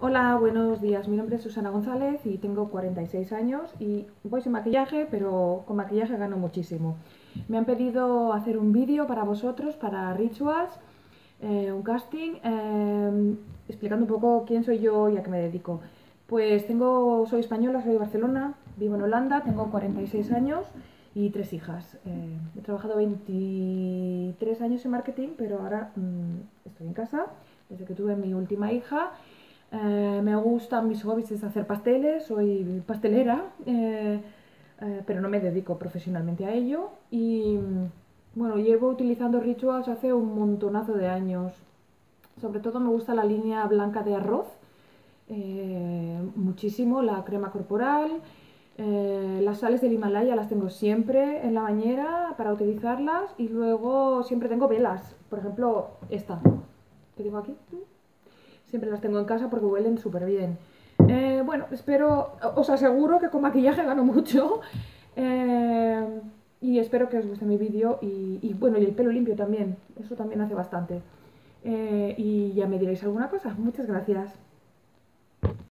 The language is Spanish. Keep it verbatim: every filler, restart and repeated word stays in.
Hola, buenos días. Mi nombre es Susana González y tengo cuarenta y seis años y voy sin maquillaje, pero con maquillaje gano muchísimo. Me han pedido hacer un vídeo para vosotros, para Rituals, eh, un casting, eh, explicando un poco quién soy yo y a qué me dedico. Pues tengo, soy española, soy de Barcelona, vivo en Holanda, tengo cuarenta y seis años y tres hijas. Eh, he trabajado veintitrés años en marketing, pero ahora mmm, estoy en casa desde que tuve mi última hija. Eh, me gustan mis hobbies, es hacer pasteles, soy pastelera, eh, eh, pero no me dedico profesionalmente a ello. Y bueno, llevo utilizando Rituals hace un montonazo de años. Sobre todo me gusta la línea blanca de arroz, eh, muchísimo, la crema corporal. Eh, las sales del Himalaya las tengo siempre en la bañera para utilizarlas y luego siempre tengo velas, por ejemplo esta que tengo aquí. Siempre las tengo en casa porque huelen súper bien. Eh, bueno, espero, os aseguro que con maquillaje gano mucho. Eh, y espero que os guste mi vídeo. Y, y, bueno, y el pelo limpio también. Eso también hace bastante. Eh, y ya me diréis alguna cosa. Muchas gracias.